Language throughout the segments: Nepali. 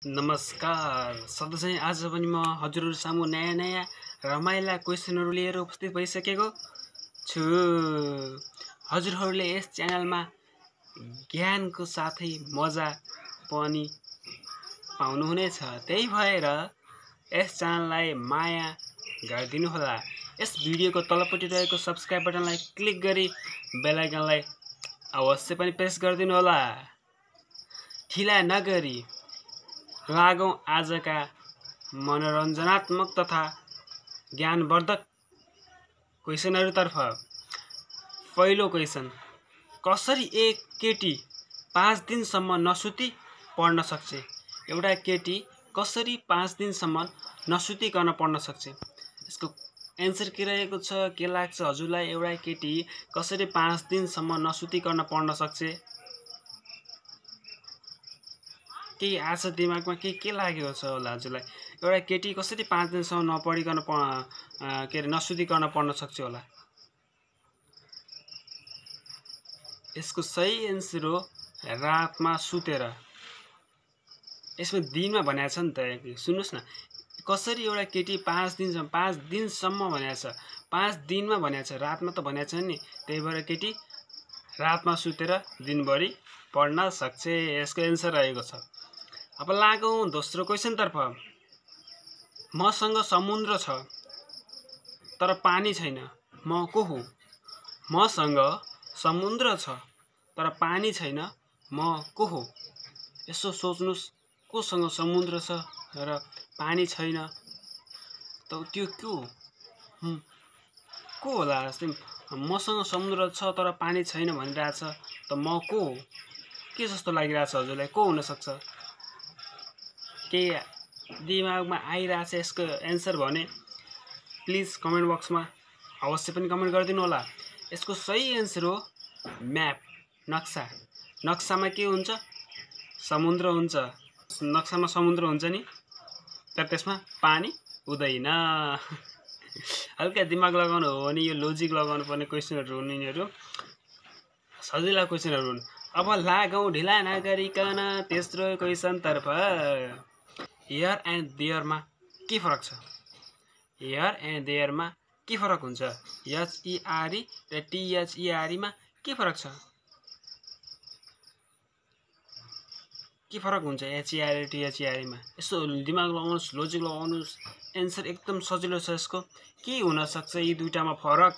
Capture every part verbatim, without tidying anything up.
नमस्कार सधैँ आज पनि म हजुरहरु सामु नयाँ नयाँ रमाइला क्वेशनहरु लिएर उपस्थित भइसकेको छु। हजुरहरुले यस च्यानलमा ज्ञानको साथै मजा पनि पाउनुहुनेछ। त्यही भएर यस च्यानललाई माया गरिदिनु होला। यस भिडियोको तलपट्टि रहेको सब्स्क्राइब बटनलाई क्लिक गरी बेल आइकनलाई अवश्य पनि प्रेस गरिदिनु होला। ढिला नगरी लागौं आजका मनोरञ्जनात्मक तथा ज्ञानवर्धक क्वेशनहरुतर्फ। पहिलो क्वेशन, कसरी एक केटी पाँच दिनसम्म नसुती पढ्न सक्छ? एउटा केटी कसरी पाँच दिनसम्म नसुतिकन पढ्न सक्छ? यसको एन्सर के रहेको छ? के लाग्छ हजुरलाई? एउटा केटी कसरी पाँच दिनसम्म नसुतिकन पढ्न सक्छ? के आछ दिमागमा? के के लागेको छ होला हजुरलाई? एउटा केटी कसरी पाँच दिनसम्म नपढिकन के अरे नसुतिकन पढ्न सक्छ होला? यसको सही एन्सर हो रातमा सुतेर। यसमा दिनमा भनेको छ नि त। सुन्नुस् न, कसरी एउटा केटी पाँच दिनसम्म पाँच दिनसम्म भनेको छ, पाँच दिनमा भनेको छ, रातमा त भनेको छैन नि। त्यही भएर केटी रातमा सुतेर दिनभरि पढ्न सक्छ। यसको एन्सर रहेको छ। अब लागौं दोस्रो क्वेशन तर्फ। मसँग समुद्र छ तर पानी छैन, म को हुँ? मसँग समुद्र छ तर पानी छैन, म को हुँ? यसो सोच्नुस्, कोसँग समुद्र छ र पानी छैन त त्यो के हो? को होला? मसँग समुद्र छ तर पानी छैन भनिरहेछ त म को हो? के जस्तो लागिरहेछ हजुरलाई? को हुन सक्छ? के दिमागमा आइरहेछ यसको एन्सर भने प्लिज कमेन्ट बक्समा अवश्य पनि कमेन्ट गरिदिनु होला। यसको सही एन्सर हो म्याप, नक्सा। नक्सामा के हुन्छ? समुद्र हुन्छ। नक्सामा समुद्र हुन्छ नि, तर त्यसमा पानी हुँदैन। हल्का दिमाग लगाउनु हो भने यो लोजिक लगाउनु पर्ने क्वेशनहरु हुन् यिनीहरु। सजिला क्वेशनहरु हुन्। अब लागौं ढिला नगरिकन तेस्रो क्वेशन तर्फ। हियर एन्ड देयरमा के फरक छ? हियर एन्ड देयरमा के फरक हुन्छ? एच ई आर ई र T H E R E मा के फरक छ? के फरक हुन्छ एच ई आर ई र T H E R E मा? यसो दिमाग लगाउनुस्, लोजिक लगाउनुस्। एन्सर एकदम सजिलो छ यसको। के हुन सक्छ यी दुईटामा फरक?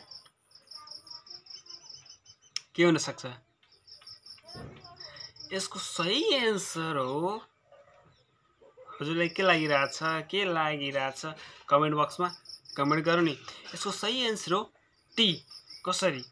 के हुन सक्छ? यसको सही एन्सर हो, हजुरलाई के लागिरहेछ? के लागिरहेछ? कमेन्ट बक्समा कमेन्ट गरौँ नि। यसको सही एन्सर हो टी। कसरी?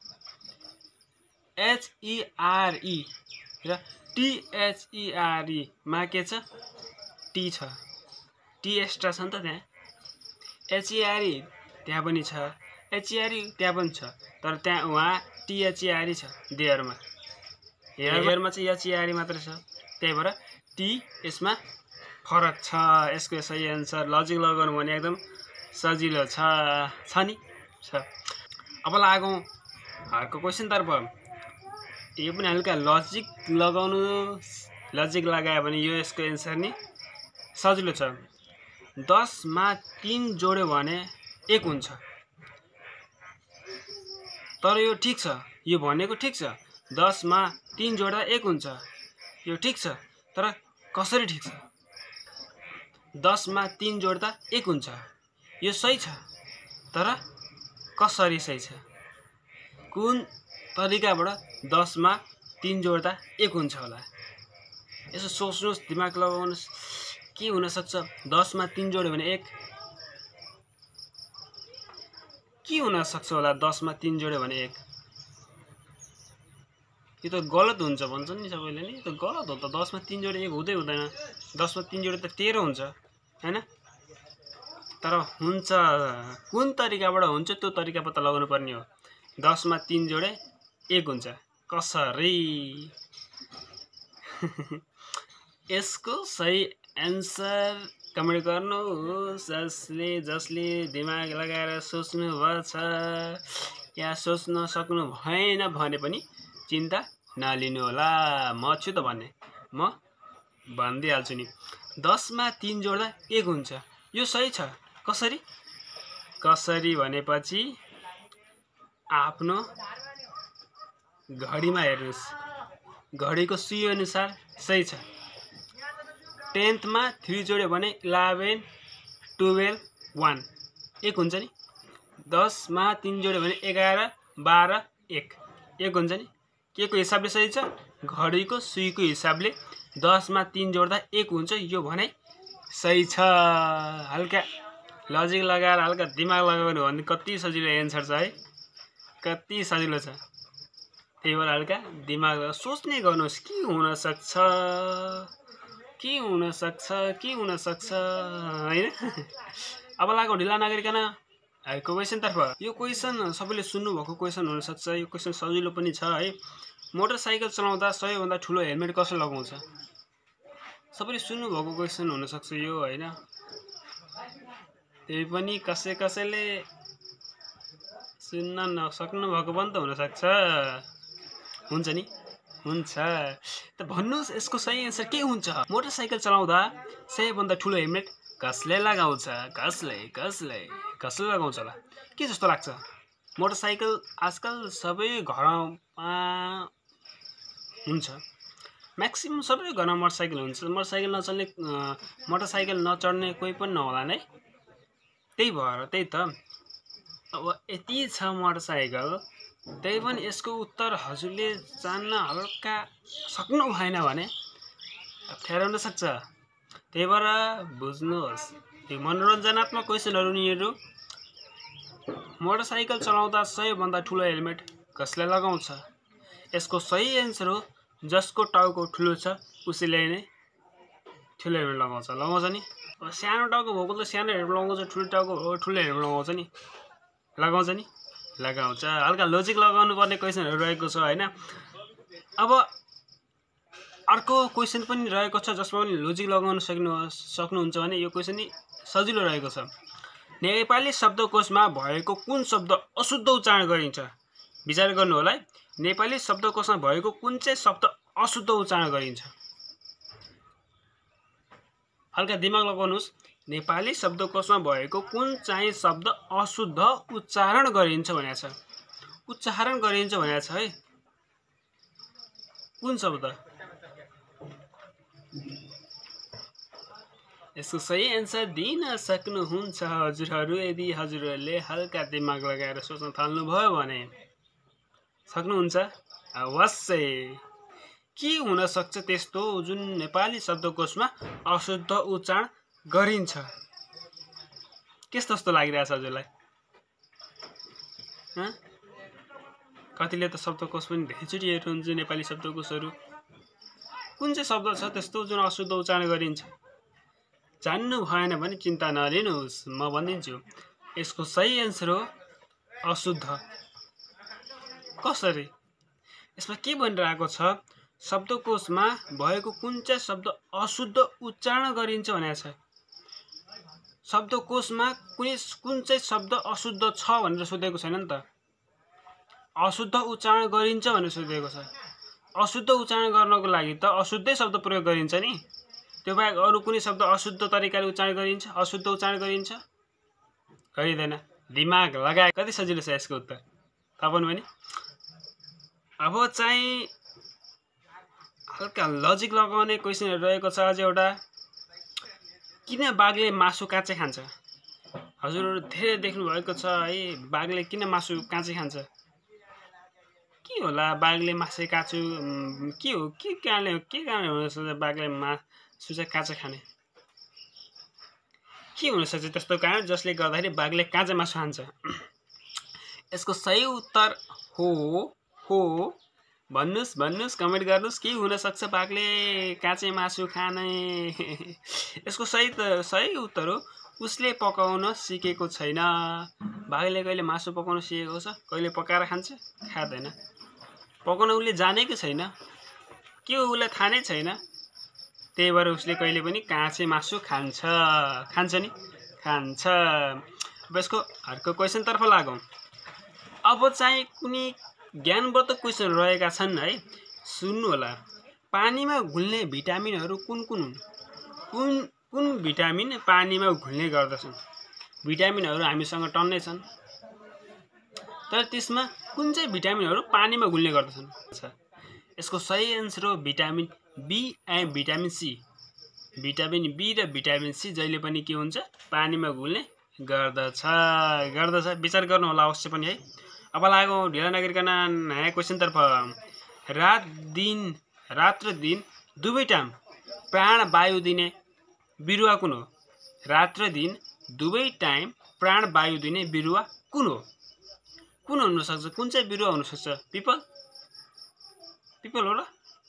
एच ई आर ई र T H E R E मा के छ? टी छ। टी एक्स्ट्रा छ नि त त्यहाँ। एच ई आर ई त्यहाँ पनि छ, एच ई आर ई त्यहाँ पनि छ, तर त्यहाँ उहाँ T H E R E छ देयरमा। हेयरमा चाहिँ एच ई आर ई मात्र छ। त्यही भएर टी यसमा फरक छ। यसको सही एन्सर लजिक लगाउनु भने एकदम सजिलो छ छ नि छ। अब लागौं अर्को क्वेशन तर्फ। यो पनि हल्का लजिक लगाउनु, लजिक लगायो भने यो यसको एन्सर नि सजिलो छ। दस मा तीन जोड्यो भने एक हुन्छ। तर यो ठीक छ, यो भनेको ठीक छ। दस मा तीन जोड्दा एक हुन्छ, यो ठीक छ। तर कसरी ठीक छ? दस मा तीन जोड्दा एक हुन्छ, यो सही छ। तर कसरी सही छ? कुन तरिकाबाट दस मा तीन जोड्दा एक हुन्छ होला? यसो सोच्नुस्, दिमाग लगाउनुस्। के हुन सक्छ? दस मा तीन जोड्यो भने एक। के हुन सक्छ होला दस मा तीन जोड्यो भने एक? यो त गलत हुन्छ भन्छन् नि सबैले नि। यो त गलत हो त। दस मा तीन जोडे एक हुँदै हुँदैन। दस मा तीन जोडे त तेह्र हुन्छ हैन? तर हुन्छ, कुन तरिकाबाट हुन्छ त्यो तरिका पत्ता लगाउनु पर्ने हो। दस मा तीन जोडे एक हुन्छ, कसरी? यसको सही एन्सर कमेन्ट गर्नुहोस्। जसले जसले दिमाग लगाएर सोच्नु भएछ या सोच्न सक्नु भएन भने पनि चिन्ता नलिनु होला। म छु त भन्ने, म भनिदिइहाल्छु नि। दसमा तीन जोड्दा एक हुन्छ, यो सही छ। कसरी कसरी भनेपछि आफ्नो घडीमा हेर्नुहोस्, घडीको सुई अनुसार सही छ। टेन्थमा थ्री जोड्यो भने इलेभेन टुवेल्भ वान एक हुन्छ नि। दसमा तीन जोड्यो भने एघार बाह्र एक एक हुन्छ नि। के को हिसाबले सही छ? घडीको सुईको हिसाबले दसमा तीन जोड्दा एक हुन्छ, यो भनाइ सही छ। हल्का लजिक लगाएर हल्का दिमाग लगाउनु भने कति सजिलो एन्सर छ है, कति सजिलो छ। त्यही भएर हल्का दिमाग लगाएर सोच्ने गर्नुहोस्, के हुन सक्छ के हुन सक्छ के हुन सक्छ हैन। अब लागौ ढिला नगरिकन अर्को क्वेसनतर्फ। यो क्वेसन सबैले सुन्नुभएको क्वेसन हुनसक्छ, यो क्वेसन सजिलो पनि छ है। मोटरसाइकल चलाउँदा सबैभन्दा ठुलो हेलमेट कसले लगाउँछ? सबैले सुन्नुभएको क्वेसन हुनसक्छ यो होइन। त्यही पनि कसै कसैले सुन्न नसक्नु भएको पनि त हुनसक्छ, हुन्छ नि, हुन्छ। त भन्नुहोस् यसको सही एन्सर के हुन्छ? मोटरसाइकल चलाउँदा सबैभन्दा ठुलो हेलमेट कसले लगाउँछ? कसले कसले कसले लगाउँछ होला? के जस्तो लाग्छ? मोटरसाइकल आजकल सबै घरमा हुन्छ, म्याक्सिमम सबै घरमा मोटरसाइकल हुन्छ। मोटरसाइकल नचल्ने मोटरसाइकल नचढ्ने कोही पनि नहोला नै। त्यही भएर त्यही त अब यति छ मोटरसाइकल, त्यही पनि यसको उत्तर हजुरले जान्न हल्का सक्नु भएन भने अप्ठ्यारो हुन सक्छ। त्यही भएर बुझ्नुहोस्, यो मनोरञ्जनात्मक क्वेसनहरू यिनीहरू। मोटरसाइकल चलाउँदा सबैभन्दा ठुलो हेलमेट कसले लगाउँछ? यसको सही एन्सर हो जसको टाउको ठुलो छ उसैले नै ठुलो हेलमेट लगाउँछ। लगाउँछ नि। अब सानो टाउको भएको त सानो हेलमेट लगाउँछ, ठुलो टाउको हो ठुलो हेलमेट लगाउँछ नि, लगाउँछ नि, लगाउँछ। हल्का लजिक लगाउनु पर्ने क्वेसनहरू रहेको छ होइन। अब अर्को क्वेसन पनि रहेको छ जसमा पनि लजिक लगाउन सक्नु सक्नुहुन्छ भने यो क्वेसन नि सजिलो रहेको छ। नेपाली शब्दकोशमा भएको कुन शब्द अशुद्ध उच्चारण गरिन्छ? विचार गर्नु होला है। नेपाली शब्दकोशमा भएको कुन चाहिँ शब्द अशुद्ध उच्चारण गरिन्छ? हल्का दिमाग लगाउनुहोस्। नेपाली शब्दकोशमा भएको कुन चाहिँ शब्द अशुद्ध उच्चारण गरिन्छ भनेको छ, उच्चारण गरिन्छ भनेको छ है। कुन शब्द? यसको सही एन्सर दिन सक्नुहुन्छ हजुरहरू, यदि हजुरहरूले हल्का दिमाग लगाएर सोच्न थाल्नुभयो भने। सक्नुहुन्छ अवश्य। के हुन सक्छ त्यस्तो जुन नेपाली शब्दकोशमा अशुद्ध उच्चारण गरिन्छ? कस्तो जस्तो लागिरहेछ हजुरलाई? कतिले त शब्दकोश पनि धेरैचोटि हेर्नुहुन्छ नेपाली शब्दकोशहरू। कुन चाहिँ शब्द छ त्यस्तो जुन अशुद्ध उच्चारण गरिन्छ? जान्नु भएन भने चिन्ता नलिनुहोस्, म भनिदिन्छु। यसको सही एन्सर हो अशुद्ध। कसरी? यसमा के भनिरहेको छ? शब्दकोशमा भएको कुन चाहिँ शब्द अशुद्ध उच्चारण गरिन्छ भनेको छ। शब्दकोशमा कुनै कुन चाहिँ शब्द अशुद्ध छ भनेर सोधेको छैन नि त, अशुद्ध उच्चारण गरिन्छ भनेर सोधेको छ। अशुद्ध उच्चारण गर्नको लागि त अशुद्धै शब्द प्रयोग गरिन्छ नि, त्यो बाहेक अरू कुनै शब्द अशुद्ध तरिकाले उच्चारण गरिन्छ? अशुद्ध उच्चारण गरिन्छ? गरिँदैन। दिमाग लगाए कति सजिलो छ यसको उत्तर, थाहा पाउनु भने। अब चाहिँ हल्का लजिक लगाउने क्वेसनहरू रहेको छ अझ एउटा। किन बाघले मासु काँचै खान्छ? हजुरहरू धेरै देख्नु भएको छ है, बाघले किन मासु काँचै खान्छ? के होला बाघले मासु काँचो के हो, के कारणले के कारणले हुनसक्छ बाघले मासु चाहिँ काँचो खाने? के हुनसक्छ त्यस्तो कारण जसले गर्दाखेरि बाघले काँचो मासु खान्छ? यसको सही उत्तर हो हो भन्नुहोस् भन्नुहोस्, कमेन्ट गर्नुहोस्। के हुनसक्छ बाघले काँचै मासु खाने? यसको सही त सही उत्तर हो उसले पकाउन सिकेको छैन। बाघले कहिले मासु पकाउन सिकेको छ? कहिले पकाएर खान्छ? खाँदैन। पकाउन उसले जानेकै छैन, के हो उसलाई थाहा नै छैन। त्यही भएर उसले कहिले पनि काँचै मासु खान्छ खान्छ नि, खान्छ। अब यसको अर्को क्वेसनतर्फ लागौँ। अब चाहिँ कुनै ज्ञानवर्धक क्वेसनहरू रहेका छन् है, सुन्नु होला। पानीमा घुल्ने भिटामिनहरू कुन कुन हुन्? कुन कुन भिटामिन पानीमा घुल्ने गर्दछन्? भिटामिनहरू हामीसँग टन्नै छन्, तर त्यसमा कुन चाहिँ भिटामिनहरू पानीमा घुल्ने गर्दछन्? यसको सही एन्सर हो vitamin B and vitamin C. Vitamin B र भिटामिन सी जहिले पनि के हुन्छ? पानीमा घुल्ने गर्दछ गर्दछ विचार गर्नु होला अवश्य पनि है। अब लागौँ ढिला नगरिकन नयाँ क्वेसनतर्फ। रात दिन रात र दिन दुवै टाइम प्राण वायु दिने बिरुवा कुन हो? रात र दिन दुवै टाइम प्राण वायु दिने बिरुवा कुन हो? कुन हुन सक्छ? कुन चाहिँ बिरुवा हुन सक्छ? पिपल पिपल हो र?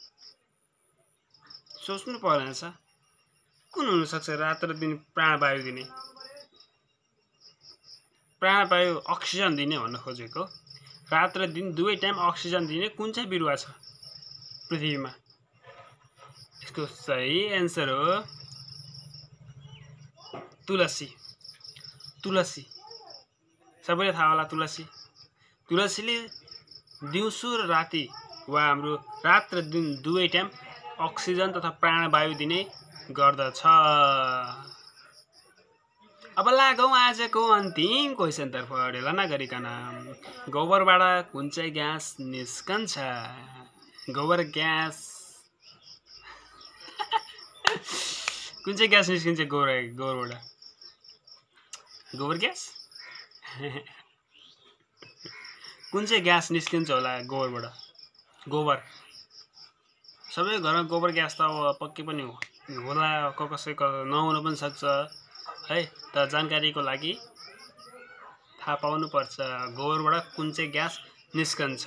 सोच्नु पर्दैन छ। कुन हुन सक्छ रात र दिन प्राण वायु दिने? प्राण वायु अक्सिजन दिने भन्न खोजेको। रात र दिन दुवै टाइम अक्सिजन दिने कुन चाहिँ बिरुवा छ पृथ्वीमा? यसको सही एन्सर हो तुलसी। तुलसी सबैलाई थाहा होला। तुलसी तुलसीले दिउँसो र राति वा हाम्रो रात र दिन दुवै टाइम अक्सिजन तथा प्राणवायु दिने गर्दछ। अब लागौँ आजको अन्तिम क्वेसनतर्फ ढिला नगरिकन। गोबरबाट कुन चाहिँ ग्यास निस्कन्छ? गोबर ग्यास कुन चाहिँ ग्यास निस्किन्छ गोबर गोबरबाट? गोबर ग्यास कुन चाहिँ ग्यास निस्किन्छ होला गोबरबाट? गोबर सबै घरमा गोबर ग्यास त अब पक्कै पनि हो होला, कसैको नहुन पनि सक्छ है। त जानकारीको लागि थाहा पाउनु पर्छ गोबरबाट कुन चाहिँ ग्यास निस्कन्छ।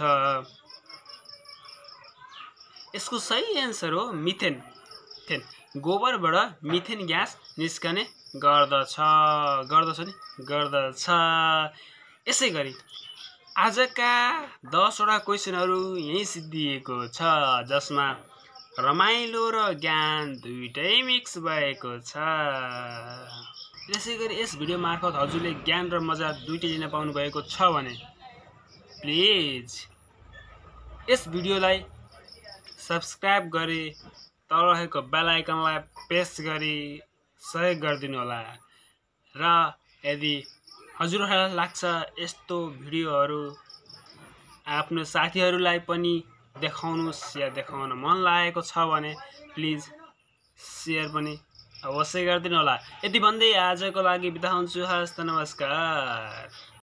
यसको सही एन्सर हो मिथेन। मिथेन गोबरबाट मिथेन ग्यास निस्कने गर्दछ गर्दछ नि गर्दछ। यसै गरी आजका दसवटा क्वेसनहरू यही सिद्धिएको छ, जसमा रमाइलो र ज्ञान दुईटै मिक्स भएको छ। यसै गरी यस भिडियो मार्फत हजुरले ज्ञान र मजा दुईटै लिन पाउनु भएको छ भने प्लिज यस भिडियोलाई सब्स्क्राइब गरी तल रहेको बेल आइकनलाई प्रेस गरी सहयोग गरिदिनु होला। र यदि हजुरहरूलाई लाग्छ यस्तो भिडियोहरू आफ्नो साथीहरूलाई पनि देखाउनुहोस् या देखाउन मन लागेको छ भने प्लिज सेयर पनि अवश्य गरिदिनु होला। यति भन्दै आजको लागि बिदा हुन्छु। हस्त नमस्कार।